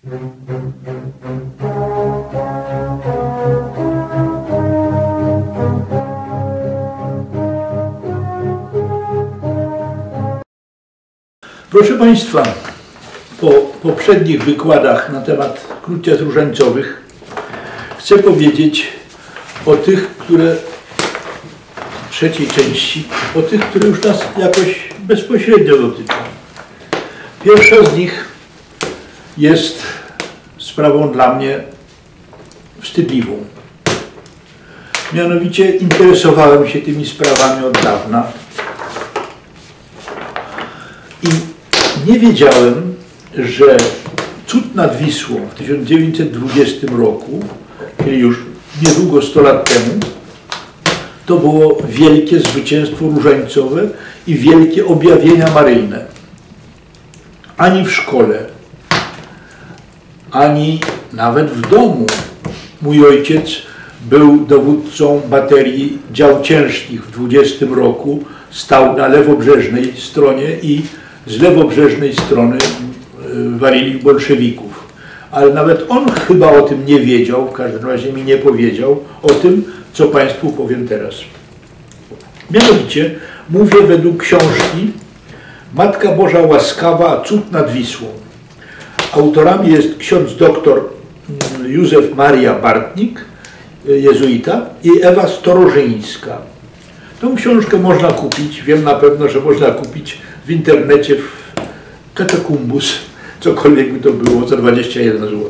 Proszę Państwa, po poprzednich wykładach na temat krucjat różańcowych chcę powiedzieć o tych, które w trzeciej części, o tych, które już nas jakoś bezpośrednio dotyczą. Pierwsza z nich jest sprawą dla mnie wstydliwą. Mianowicie interesowałem się tymi sprawami od dawna i nie wiedziałem, że cud nad Wisłą w 1920 roku, czyli już niedługo 100 lat temu, to było wielkie zwycięstwo różańcowe i wielkie objawienia maryjne. Ani w szkole, ani nawet w domu mój ojciec był dowódcą baterii dział ciężkich w 20 roku, stał na lewobrzeżnej stronie i z lewobrzeżnej strony walili bolszewików. Ale nawet on chyba o tym nie wiedział, w każdym razie mi nie powiedział o tym, co Państwu powiem teraz. Mianowicie mówię według książki Matka Boża Łaskawa, cud nad Wisłą. Autorami jest ksiądz doktor Józef Maria Bartnik, jezuita, i Ewa Storożyńska. Tą książkę można kupić, wiem na pewno, że można kupić w internecie w Katakumbus, cokolwiek by to było, za 21 zł.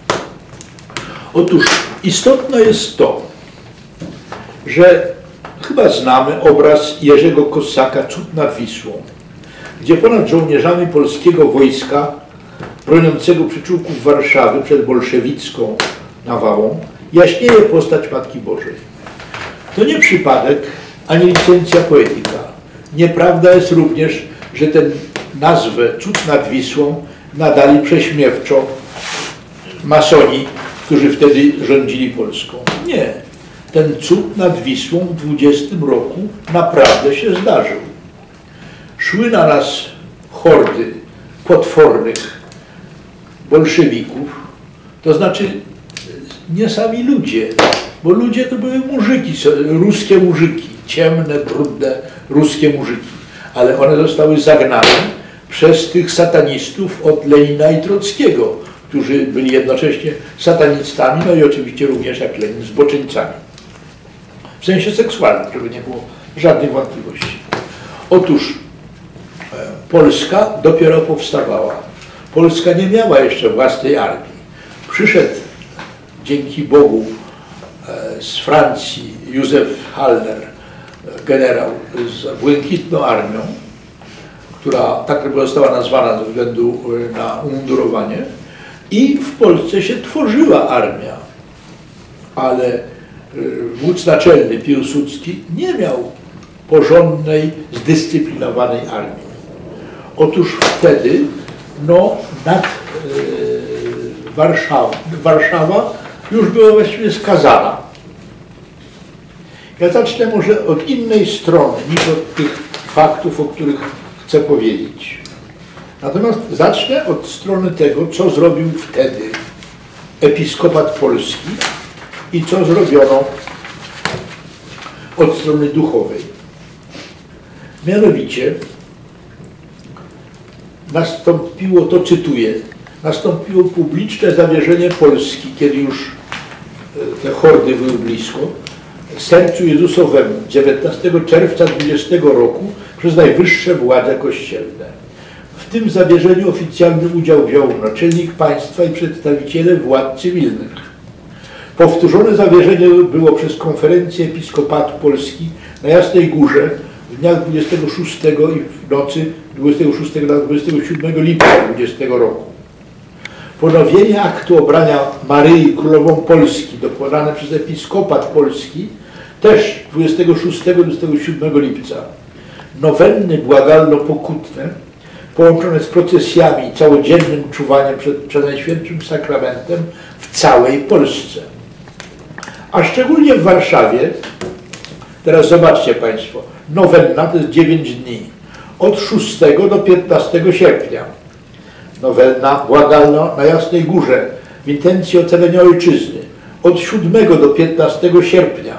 Otóż istotne jest to, że chyba znamy obraz Jerzego Kossaka Cud nad Wisłą, gdzie ponad żołnierzami polskiego wojska broniącego przyczółków Warszawy przed bolszewicką nawałą jaśnieje postać Matki Bożej. To nie przypadek, ani licencja poetyka. Nieprawda jest również, że tę nazwę Cud nad Wisłą nadali prześmiewczo masoni, którzy wtedy rządzili Polską. Nie. Ten cud nad Wisłą w 20 roku naprawdę się zdarzył. Szły na nas hordy potwornych bolszewików, to znaczy nie sami ludzie, bo ludzie to były muzyki, ruskie muzyki, ciemne, brudne, ruskie muzyki, ale one zostały zagnane przez tych satanistów od Lenina i Trockiego, którzy byli jednocześnie satanistami, no i oczywiście również jak Lenin zboczeńcami. W sensie seksualnym, żeby nie było żadnych wątpliwości. Otóż Polska dopiero powstawała. Polska nie miała jeszcze własnej armii. Przyszedł dzięki Bogu z Francji Józef Hallner, generał z Błękitną Armią, która tak została nazwana ze względu na umundurowanie, i w Polsce się tworzyła armia, ale wódz naczelny Piłsudski nie miał porządnej, zdyscyplinowanej armii. Otóż wtedy Warszawa już była właściwie skazana. Ja zacznę może od innej strony niż od tych faktów, o których chcę powiedzieć. Natomiast zacznę od strony tego, co zrobił wtedy episkopat polski i co zrobiono od strony duchowej. Mianowicie nastąpiło, to cytuję, nastąpiło publiczne zawierzenie Polski, kiedy już te hordy były blisko, sercu Jezusowemu 19 czerwca 20 roku przez najwyższe władze kościelne. W tym zawierzeniu oficjalny udział wziął naczelnik państwa i przedstawiciele władz cywilnych. Powtórzone zawierzenie było przez konferencję Episkopatu Polski na Jasnej Górze w dniach 26 i w nocy 26 na 27 lipca 20 roku. Ponowienie aktu obrania Maryi Królową Polski dokonane przez Episkopat Polski też 26-27 lipca. Nowenny błagalno-pokutne połączone z procesjami i całodziennym czuwaniem przed Przenajświętszym Sakramentem w całej Polsce. A szczególnie w Warszawie, teraz zobaczcie Państwo, nowenna to jest 9 dni, od 6 do 15 sierpnia. Nowenna błagalna na Jasnej Górze w intencji ocalenia ojczyzny od 7 do 15 sierpnia,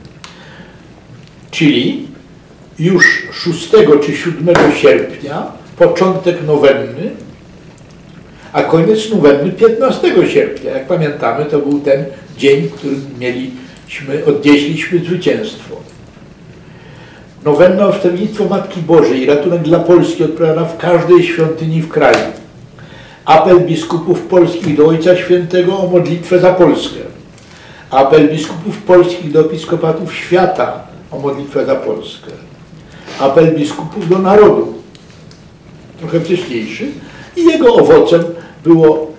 czyli już 6 czy 7 sierpnia początek nowenny, a koniec nowenny 15 sierpnia. Jak pamiętamy, to był ten dzień, w którym odnieśliśmy zwycięstwo. Nowenna o wstawiennictwo Matki Bożej i ratunek dla Polski odprawiana w każdej świątyni w kraju. Apel biskupów polskich do Ojca Świętego o modlitwę za Polskę. Apel biskupów polskich do episkopatów świata o modlitwę za Polskę. Apel biskupów do narodu, trochę wcześniejszy, i jego owocem było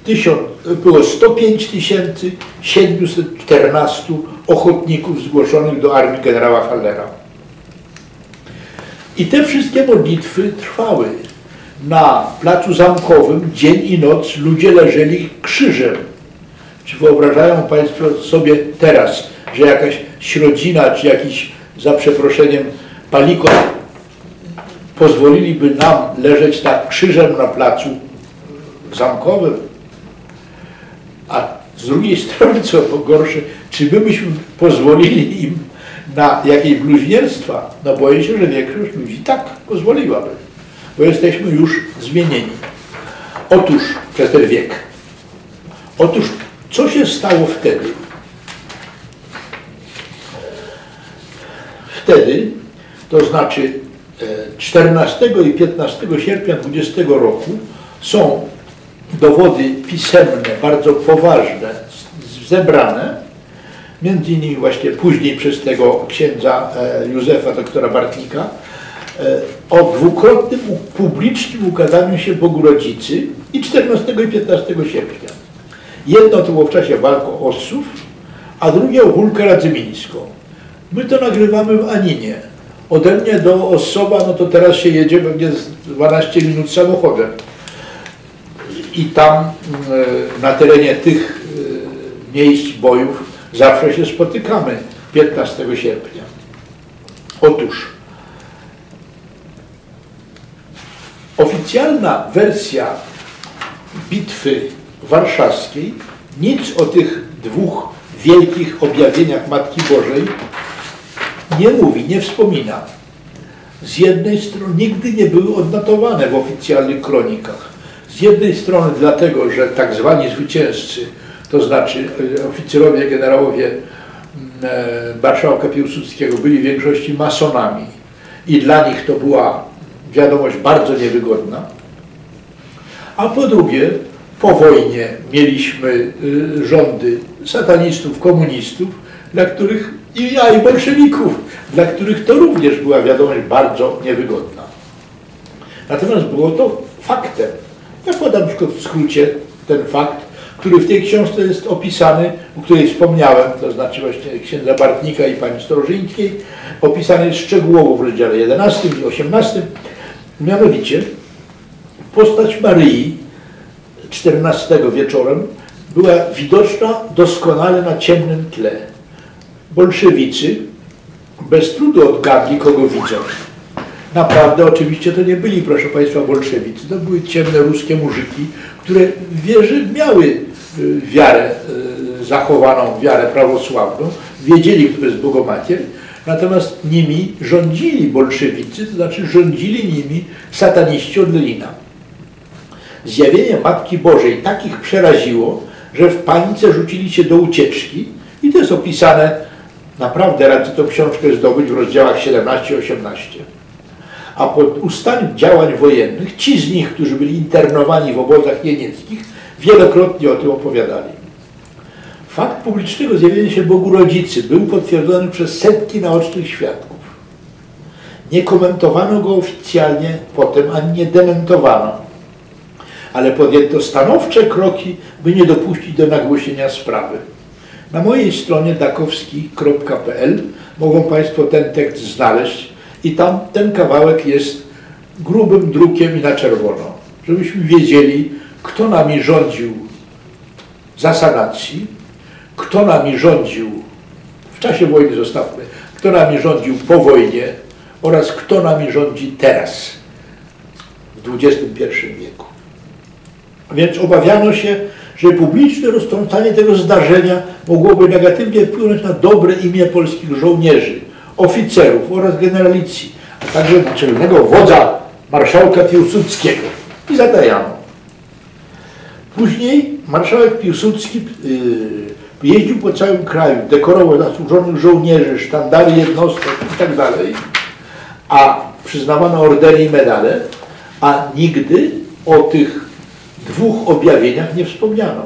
105 714 ochotników zgłoszonych do armii generała Hallera. I te wszystkie modlitwy trwały. Na Placu Zamkowym dzień i noc ludzie leżeli krzyżem. Czy wyobrażają Państwo sobie teraz, że jakaś środzina, czy jakiś, za przeproszeniem, palikot pozwoliliby nam leżeć nad krzyżem na Placu Zamkowym? A z drugiej strony, co gorsze, czy my byśmy pozwolili im na jakieś bluźnierstwa? No boję się, że większość ludzi tak pozwoliłaby, bo jesteśmy już zmienieni. Otóż przez ten wiek. Otóż co się stało wtedy? Wtedy, to znaczy 14 i 15 sierpnia 20 roku są dowody pisemne, bardzo poważne, zebrane, między innymi właśnie później przez tego księdza Józefa, doktora Bartlika, o dwukrotnym publicznym ukazaniu się Bogu Rodzicy i 14 i 15 sierpnia. Jedno to było w czasie walk o Ossów, a drugie o Hulkę Radzymińską. My to nagrywamy w Aninie. Ode mnie do Ossowa, no to teraz się jedzie pewnie z 12 minut samochodem. I tam na terenie tych miejsc bojów zawsze się spotykamy 15 sierpnia. Otóż oficjalna wersja bitwy warszawskiej nic o tych dwóch wielkich objawieniach Matki Bożej nie mówi, nie wspomina. Z jednej strony nigdy nie były odnotowane w oficjalnych kronikach. Z jednej strony dlatego, że tak zwani zwycięzcy, to znaczy oficerowie, generałowie marszałka Piłsudskiego byli w większości masonami i dla nich to była wiadomość bardzo niewygodna. A po drugie, po wojnie mieliśmy rządy satanistów, komunistów, dla których i bolszewików, dla których to również była wiadomość bardzo niewygodna. Natomiast było to faktem. Ja podam tylko w skrócie ten fakt, który w tej książce jest opisany, o której wspomniałem, to znaczy właśnie księdza Bartnika i pani Strożyńskiej, opisany jest szczegółowo w rozdziale 11 i 18. Mianowicie postać Maryi 14 wieczorem była widoczna doskonale na ciemnym tle. Bolszewicy bez trudu odgadli, kogo widzą. Naprawdę oczywiście to nie byli, proszę Państwa, bolszewicy, to były ciemne ruskie muzyki, które miały wiarę zachowaną, wiarę prawosławną, wiedzieli, kto jest Bogomacier, natomiast nimi rządzili bolszewicy, to znaczy rządzili nimi sataniści od Lenina. Zjawienie Matki Bożej takich przeraziło, że w panice rzucili się do ucieczki i to jest opisane, naprawdę radzę tę książkę zdobyć w rozdziałach 17-18. A po ustaniu działań wojennych, ci z nich, którzy byli internowani w obozach jenieckich, wielokrotnie o tym opowiadali. Fakt publicznego zjawienia się Bogu Rodzicy był potwierdzony przez setki naocznych świadków. Nie komentowano go oficjalnie potem, ani nie dementowano. Ale podjęto stanowcze kroki, by nie dopuścić do nagłośnienia sprawy. Na mojej stronie dakowski.pl mogą Państwo ten tekst znaleźć i tam ten kawałek jest grubym drukiem i na czerwono, żebyśmy wiedzieli, kto nami rządził za sanacji, kto nami rządził w czasie wojny, zostawmy, kto nami rządził po wojnie oraz kto nami rządzi teraz, w XXI wieku. Więc obawiano się, że publiczne roztrącanie tego zdarzenia mogłoby negatywnie wpłynąć na dobre imię polskich żołnierzy, oficerów oraz generalicji, a także naczelnego wodza marszałka Piłsudskiego. I zatajano. Później marszałek Piłsudski jeździł po całym kraju, dekorował zasłużonych żołnierzy, sztandary jednostek itd., a przyznawano ordery i medale, a nigdy o tych dwóch objawieniach nie wspomniano.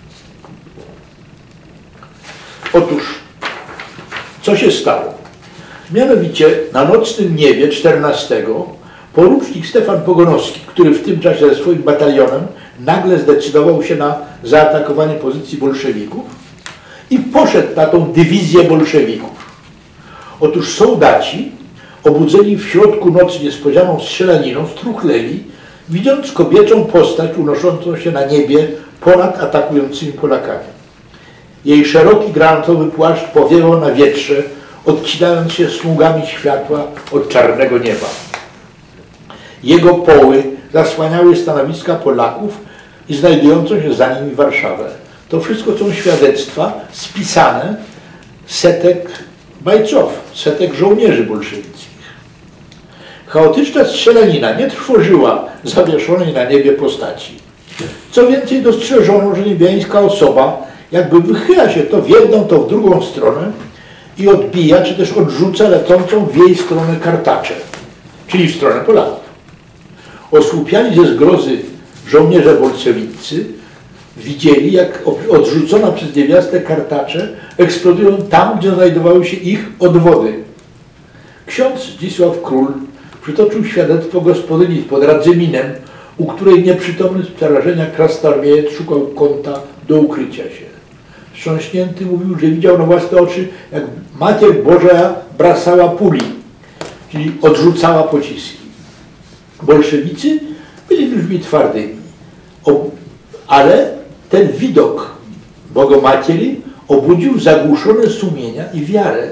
Otóż, co się stało? Mianowicie na nocnym niebie 14 porucznik Stefan Pogonowski, który w tym czasie ze swoim batalionem nagle zdecydował się na zaatakowanie pozycji bolszewików i poszedł na tą dywizję bolszewików. Otóż soldaci, obudzeni w środku nocy niespodzianą strzelaniną, struchleli, widząc kobieczą postać unoszącą się na niebie ponad atakującymi Polakami. Jej szeroki granatowy płaszcz powiewał na wietrze, odcinając się smugami światła od czarnego nieba. Jego poły zasłaniały stanowiska Polaków i znajdującą się za nimi Warszawę. To wszystko są świadectwa spisane setek bajców, setek żołnierzy bolszewickich. Chaotyczna strzelanina nie trwożyła zawieszonej na niebie postaci. Co więcej, dostrzeżono, że niebiańska osoba jakby wychyla się to w jedną, to w drugą stronę i odbija, czy też odrzuca lecącą w jej stronę kartaczę, czyli w stronę Polaków. Osłupiali ze zgrozy żołnierze bolszewicy widzieli, jak odrzucona przez niewiastę kartacze eksplodują tam, gdzie znajdowały się ich odwody. Ksiądz Zdzisław Król przytoczył świadectwo gospodyni pod Radzyminem, u której nieprzytomny z przerażenia krasnoarmiejec szukał kąta do ukrycia się. Wstrząśnięty mówił, że widział na własne oczy, jak Mater Boża brasała puli, czyli odrzucała pociski. Bolszewicy byli ludźmi twardymi, ale ten widok Bogomatieri obudził zagłuszone sumienia i wiarę.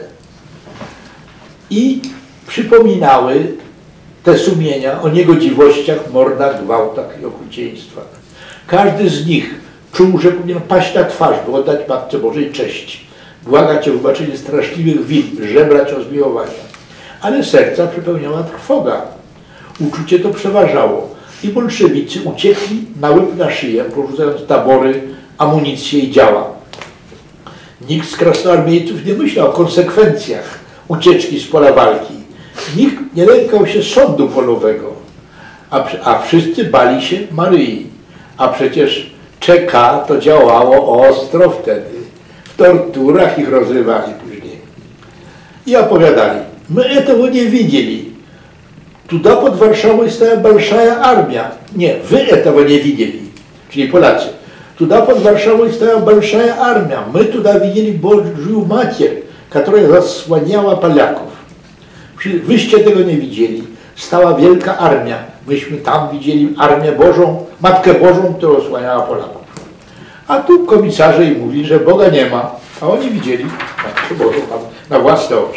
I przypominały te sumienia o niegodziwościach, mordach, gwałtach i okrucieństwach. Każdy z nich czuł, że powinien paść na twarz, by oddać Matce Bożej cześć, błagać o wybaczenie straszliwych win, żebrać o zmiłowania. Ale serca przepełniała trwoga. Uczucie to przeważało i bolszewicy uciekli na łeb na szyję, porzucając tabory, amunicję i działa. Nikt z krasnoarmiejców nie myślał o konsekwencjach ucieczki z pola walki. Nikt nie lękał się sądu polowego, a wszyscy bali się Maryi. A przecież ČK to działało ostro wtedy. W torturach ich rozrywali później. I opowiadali, my tego nie widzieli. Tuda pod Warszawą stała большая armia. Nie, wy tego nie widzieli, czyli Polacy. Tuda pod Warszawą stała большая armia. My tuda widzieli Bożą Mater, która zasłaniała Polaków. Wyście tego nie widzieli. Stała wielka armia. Myśmy tam widzieli armię Bożą, Matkę Bożą, która osłaniała Polaków. A tu komisarze im mówili, że Boga nie ma, a oni widzieli Matkę Bożą na własne oczy.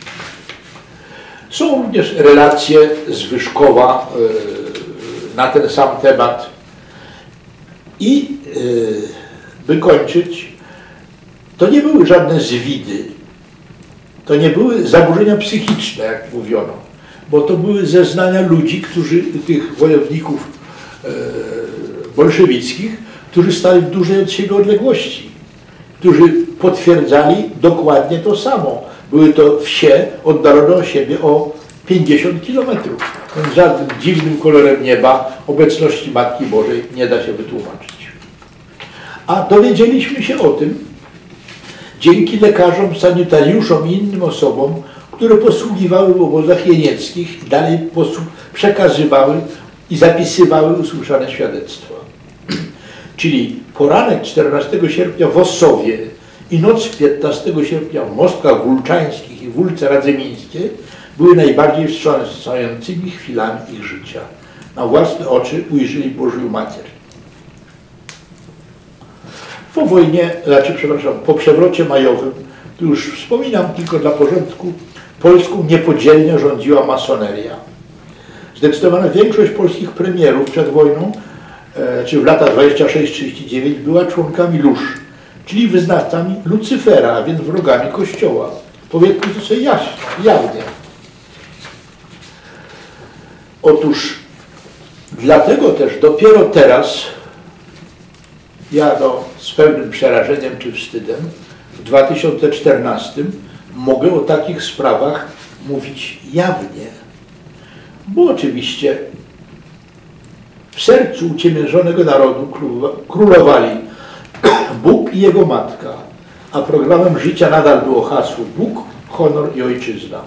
Są również relacje z Wyszkowa na ten sam temat. I by kończyć, to nie były żadne zwidy, to nie były zaburzenia psychiczne, jak mówiono, bo to były zeznania ludzi, tych wojowników bolszewickich, którzy stali w dużej od siebie odległości, którzy potwierdzali dokładnie to samo. Były to wsie oddalone od siebie o 50 kilometrów. Więc żadnym dziwnym kolorem nieba obecności Matki Bożej nie da się wytłumaczyć. A dowiedzieliśmy się o tym dzięki lekarzom, sanitariuszom i innym osobom, które posługiwały w obozach jenieckich i dalej przekazywały i zapisywały usłyszane świadectwa. Czyli poranek 14 sierpnia w Ossowie i noc 15 sierpnia w Mostkach Wólczańskich i Wólce Radzymińskiej były najbardziej wstrząsającymi chwilami ich życia. Na własne oczy ujrzeli Bożą Mater. Po wojnie, po przewrocie majowym, tu już wspominam tylko dla porządku, Polską niepodzielnie rządziła masoneria. Zdecydowana większość polskich premierów przed wojną czy w lata 26-39 była członkami lóż, czyli wyznawcami Lucyfera, a więc wrogami Kościoła. Powiedzmy to sobie jawnie. Otóż dlatego też dopiero teraz ja z pewnym przerażeniem czy wstydem w 2014 mogę o takich sprawach mówić jawnie, bo oczywiście w sercu uciemiężonego narodu królowali Bóg i Jego Matka, a programem życia nadal było hasło Bóg, honor i ojczyzna.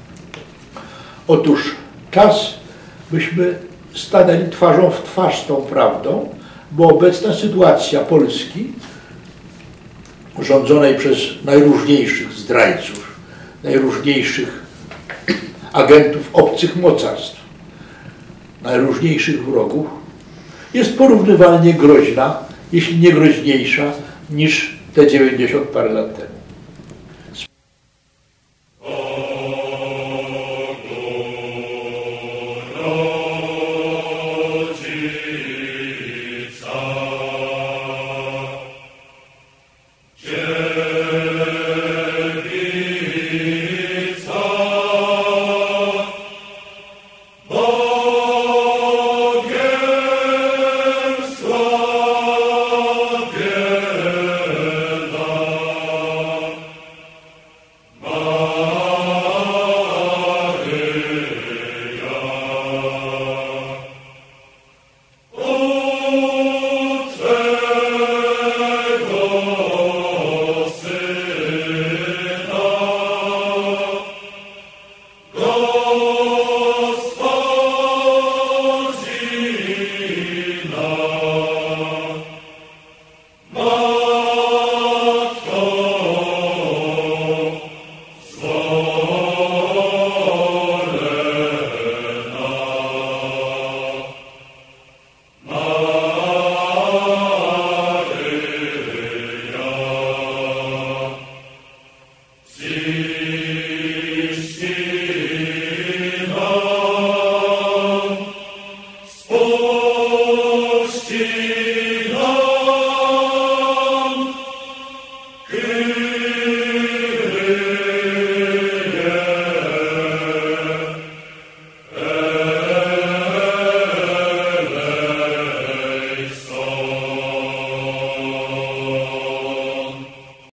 Otóż czas, byśmy stanęli twarzą w twarz z tą prawdą, bo obecna sytuacja Polski, rządzonej przez najróżniejszych zdrajców, najróżniejszych agentów obcych mocarstw, najróżniejszych wrogów, jest porównywalnie groźna, jeśli nie groźniejsza, niż te 90 parę lat temu.